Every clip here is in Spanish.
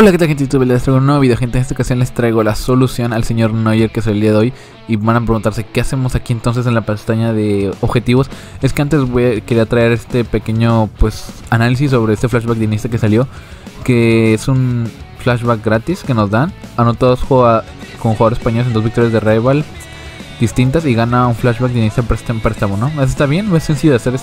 Hola, ¿qué tal, gente de YouTube? Les traigo un nuevo video, gente. En esta ocasión les traigo la solución al señor Neuer, que es el día de hoy. Y van a preguntarse qué hacemos aquí entonces en la pestaña de objetivos. Es que antes quería traer este pequeño análisis sobre este flashback de Iniesta que salió, que es un flashback gratis que nos dan. Anotados con jugadores españoles en 2 victorias de rival distintas y gana un flashback de Iniesta en préstamo, ¿no? Eso está bien, no es sencillo de hacer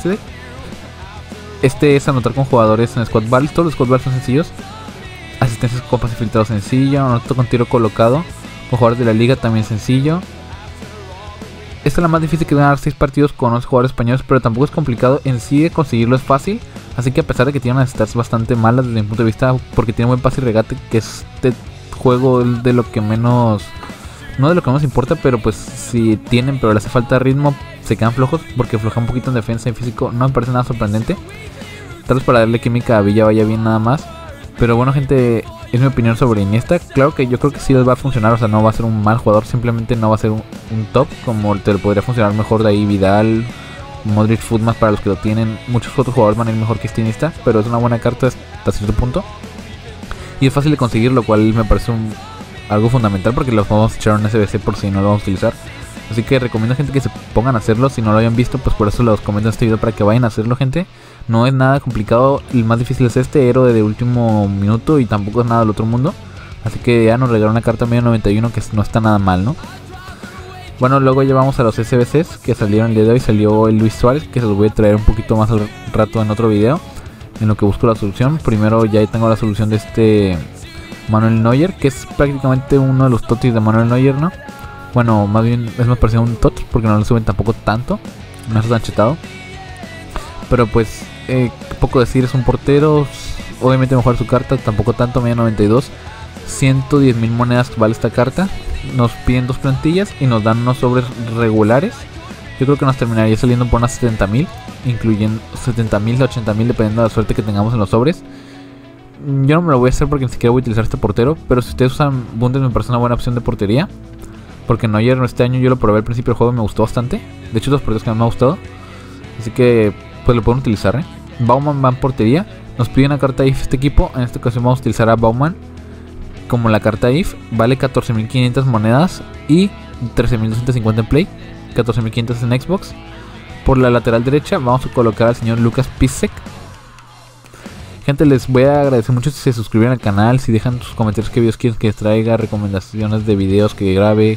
Este es anotar con jugadores en squad battles. Todos los squad battles son sencillos. Asistencias, copas y filtrado sencillo. Anoto con tiro colocado con jugadores de la liga, también sencillo. Esta es la más difícil, que ganar 6 partidos con 11 jugadores españoles, pero tampoco es complicado. En sí de conseguirlo es fácil. Así que a pesar de que tiene unas stats bastante malas desde mi punto de vista, porque tiene buen pase y regate, que este juego es de lo que menos, no de lo que menos importa, pero pues si tienen, pero le hace falta ritmo, se quedan flojos, porque afloja un poquito en defensa y físico. No me parece nada sorprendente. Tal vez para darle química a Villa vaya bien nada más. Pero bueno, gente, es mi opinión sobre Iniesta. Claro que yo creo que sí les va a funcionar, o sea, no va a ser un mal jugador, simplemente no va a ser un top, como te lo podría funcionar mejor de ahí Vidal, Modric, Footman, para los que lo tienen. Muchos otros jugadores van a ir mejor que este Iniesta, pero es una buena carta hasta cierto punto. Y es fácil de conseguir, lo cual me parece algo fundamental, porque los podemos echar un SBC por si no lo vamos a utilizar. Así que recomiendo a gente que se pongan a hacerlo. Si no lo hayan visto, pues por eso los comento en este video, para que vayan a hacerlo, gente. No es nada complicado. El más difícil es este héroe de último minuto, y tampoco es nada del otro mundo. Así que ya nos regaló una carta medio 91, que no está nada mal, ¿no? Bueno, luego llevamos a los SBCs que salieron el día de hoy. Salió el Luis Suárez, que se los voy a traer un poquito más al rato en otro video, en lo que busco la solución. Primero ya tengo la solución de este Manuel Neuer, que es prácticamente uno de los totis de Manuel Neuer, ¿no? Bueno, más bien es más parecido a un tot, porque no lo suben tampoco tanto, no es tan chetado. Pero pues, poco decir, es un portero. Obviamente mejor su carta, tampoco tanto, media 92. 110.000 monedas vale esta carta. Nos piden 2 plantillas y nos dan unos sobres regulares. Yo creo que nos terminaría saliendo por unas 70.000, incluyendo 70.000 a 80.000, dependiendo de la suerte que tengamos en los sobres. Yo no me lo voy a hacer porque ni siquiera voy a utilizar este portero, pero si ustedes usan Bundes me parece una buena opción de portería, porque Neuer este año yo lo probé al principio del juego y me gustó bastante. De hecho, los porteros que más me ha gustado. Así que pues lo pueden utilizar, Bauman va en portería. Nos pide una carta IF este equipo. En esta ocasión vamos a utilizar a Bauman como la carta IF. Vale 14.500 monedas y 13.250 en Play, 14.500 en Xbox. Por la lateral derecha vamos a colocar al señor Lucas Piszczek. Gente, les voy a agradecer mucho si se suscriben al canal, si dejan sus comentarios qué videos quieren que les traiga, recomendaciones de videos que grabe.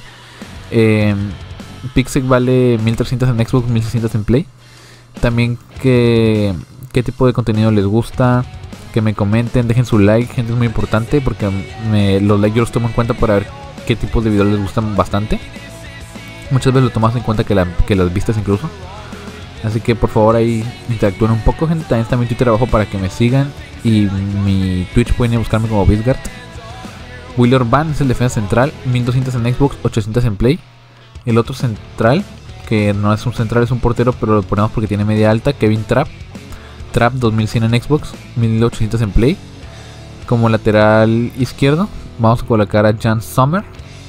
Piszczek vale 1.300 en Xbox, 1.600 en Play. También qué tipo de contenido les gusta, que me comenten, dejen su like, gente, es muy importante, porque los likes yo los tomo en cuenta para ver qué tipos de videos les gustan bastante. Muchas veces lo tomas en cuenta que las vistas incluso. Así que por favor ahí interactúen un poco, gente. También está mi Twitter abajo para que me sigan, y mi Twitch pueden ir a buscarme como Bisgard. Willy Orban es el defensa central, 1.200 en Xbox, 800 en Play. El otro central, que no es un central, es un portero, pero lo ponemos porque tiene media alta, Kevin Trapp, 2100 en Xbox, 1800 en Play. Como lateral izquierdo vamos a colocar a Jan Sommer.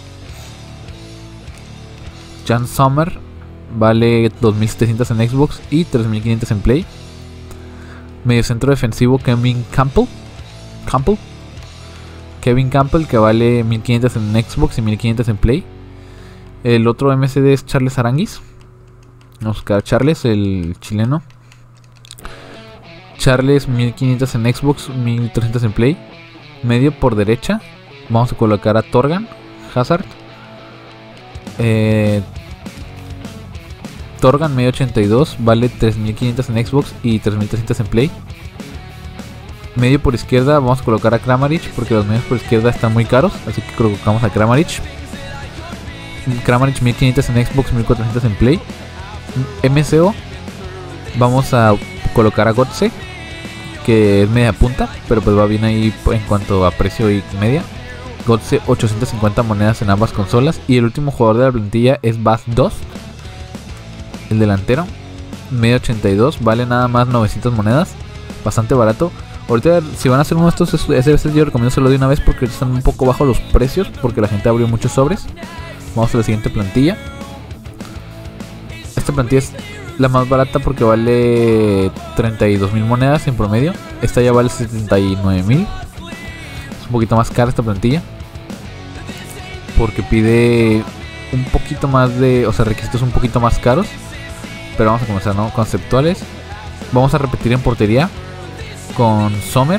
Jan Sommer vale 2700 en Xbox y 3500 en Play. Medio centro defensivo, Kevin Campbell, que vale 1500 en Xbox y 1500 en Play. El otro MCD es Charles Aranguis. Vamos a buscar a Charles, el chileno. Charles 1500 en Xbox, 1300 en Play. Medio por derecha vamos a colocar a Torgan Hazard. Torgan medio 82, vale 3500 en Xbox y 3300 en Play. Medio por izquierda vamos a colocar a Kramaric, porque los medios por izquierda están muy caros, así que colocamos a Kramaric. 1500 en Xbox, 1400 en Play. MCO vamos a colocar a Götze, que es media punta, pero pues va bien ahí en cuanto a precio y media. Götze 850 monedas en ambas consolas. Y el último jugador de la plantilla es Bas 2, el delantero, medio 82, vale nada más 900 monedas, bastante barato. Ahorita si van a hacer uno de estos SBCs yo recomiendo hacerlo de una vez, porque están un poco bajo los precios, porque la gente abrió muchos sobres. Vamos a la siguiente plantilla. Esta plantilla es la más barata porque vale 32.000 monedas en promedio. Esta ya vale 79.000. Es un poquito más cara esta plantilla, porque pide un poquito más de, o sea, requisitos un poquito más caros. Pero vamos a comenzar, ¿no? Conceptuales. Vamos a repetir en portería con Sommer.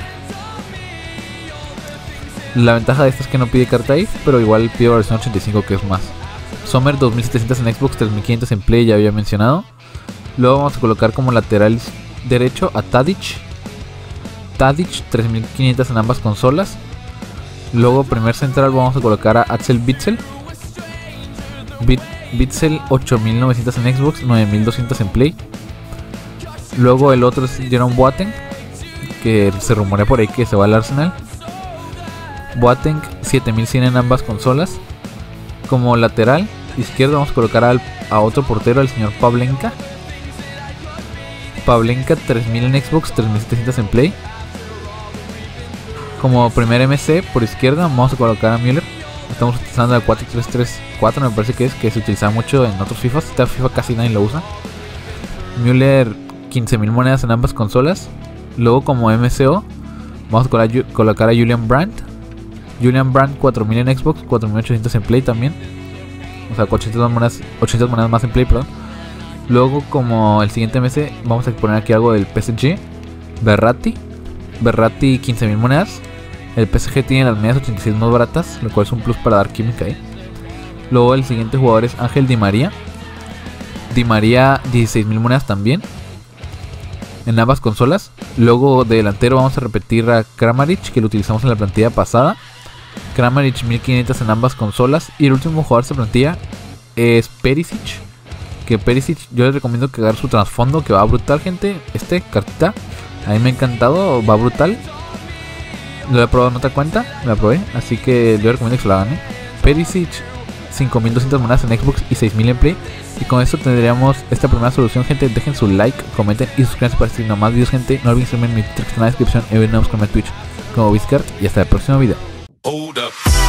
La ventaja de esta es que no pide carta IF, pero igual pide la versión 85, que es más. Sommer 2700 en Xbox, 3500 en Play, ya había mencionado. Luego vamos a colocar como lateral derecho a Tadic. Tadic 3500 en ambas consolas. Luego primer central vamos a colocar a Axel Witsel. Witsel 8900 en Xbox, 9200 en Play. Luego el otro es Jerome Boateng, que se rumorea por ahí que se va al Arsenal. Boateng 7100 en ambas consolas. Como lateral izquierdo vamos a colocar a otro portero, al señor Pavlenka. Pavlenka 3000 en Xbox, 3700 en Play. Como primer MC por izquierda vamos a colocar a Müller. Estamos utilizando el 4-3-3-4, me parece que se utiliza mucho en otros FIFAs. Esta FIFA casi nadie lo usa. Müller 15.000 monedas en ambas consolas. Luego como MCO vamos a colocar a Julian Brandt. Julian Brandt 4.000 en Xbox, 4.800 en Play también. O sea, 800 monedas más en Play, perdón. Luego como el siguiente MC vamos a poner aquí algo del PSG. Verratti 15.000 monedas. El PSG tiene las medias 86 más baratas, lo cual es un plus para dar química ahí. Luego el siguiente jugador es Ángel Di María. Di María 16.000 monedas también en ambas consolas. Luego de delantero vamos a repetir a Kramaric, que lo utilizamos en la plantilla pasada. Kramaric 1500 en ambas consolas. Y el último jugador de esta plantilla es Perisic, que Perisic yo les recomiendo que hagan su trasfondo, que va brutal, gente. Cartita a mí me ha encantado, va brutal. Lo he probado en otra cuenta, la probé, así que yo recomiendo que se la hagan, Perisic 5200 monedas en Xbox y 6000 en Play. Y con esto tendríamos esta primera solución, gente. Dejen su like, comenten y suscríbanse para seguir más videos, gente. No olviden seguirme en mi Twitter, que está en la descripción, y nos vemos con mi Twitch como Wizkart. Y hasta el próximo video.